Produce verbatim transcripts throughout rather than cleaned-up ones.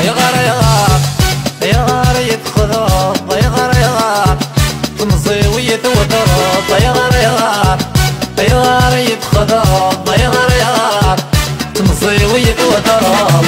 يا غار يا غار يا غار يتخضب يا غار يا غار تمزي ويتوضرب يا غار يا غار يا غار يتخضب يا غار يا غار تمزي ويتوضرب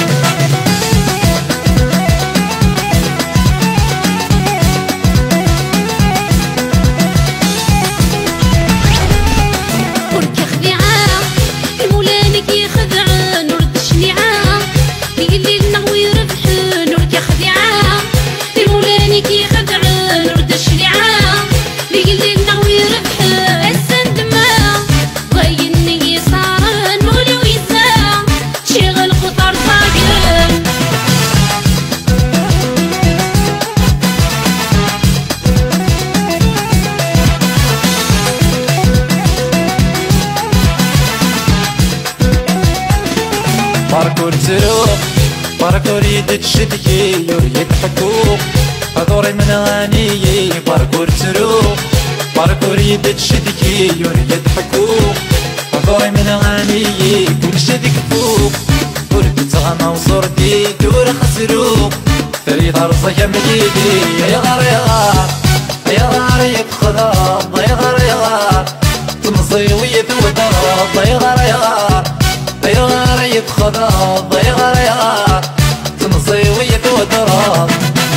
باركور تروق باركور يدك شدكي يريد حقوق هذوري من غانيي باركور تروق باركور يدك شدكي يريد حقوق هذوري من غانيي كل شدك فوق ورقت غانا وصورتي دور خسروق تريد ارزك مليدي يا غار يا غار يا غار يتخضب يا غار يا غار تمصي ويتوضرب يا غار يا غار يا غار يتخضب يا غار يا غار تمصي ويتوضرب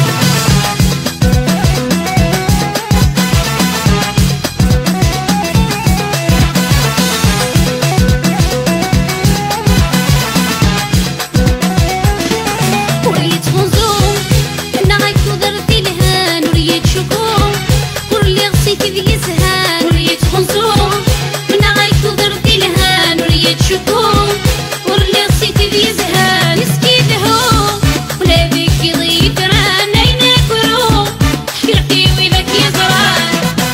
وريت خنزوم انا غيكو درتي الهان وريت شكوم ورلي غسيتي ذي يسهان وريت خنزوم انا غيكو درتي الهان وريت شكوم ورلي غسيتي ذي يسهان مسكيت هو ولا بيك يضيف ران عينك وروم حكرتي ويلك يزران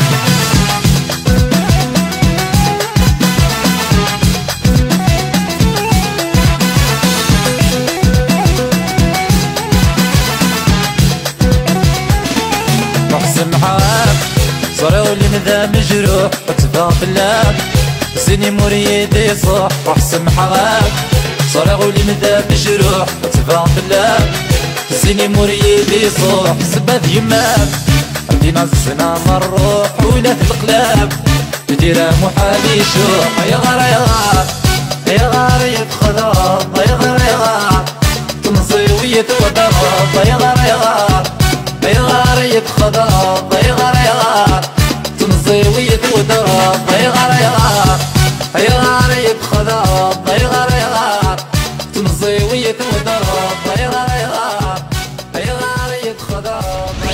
نحسن معاك صاروا لي مذا مجروح وتباع بلاك زيني مريدي صح واحسن معاك صاروا لي مذا مجروح وتباع بلاك زيني مريدي صح سبب يماك عندنا الزنا مروح ولا في القلاب بديرة محالي شوح يا غار يا غار يا غار يتخضب يا غار يا غار تمصي ويتوضرب يا غار يا غار يا غار يتخضب يا غار يا غار تمصي ويتوضرب يا غار يا غار يا غار يتخضب يا غار يا غار تمصي ويتوضرب يا غار يا غار يا غار يتخضب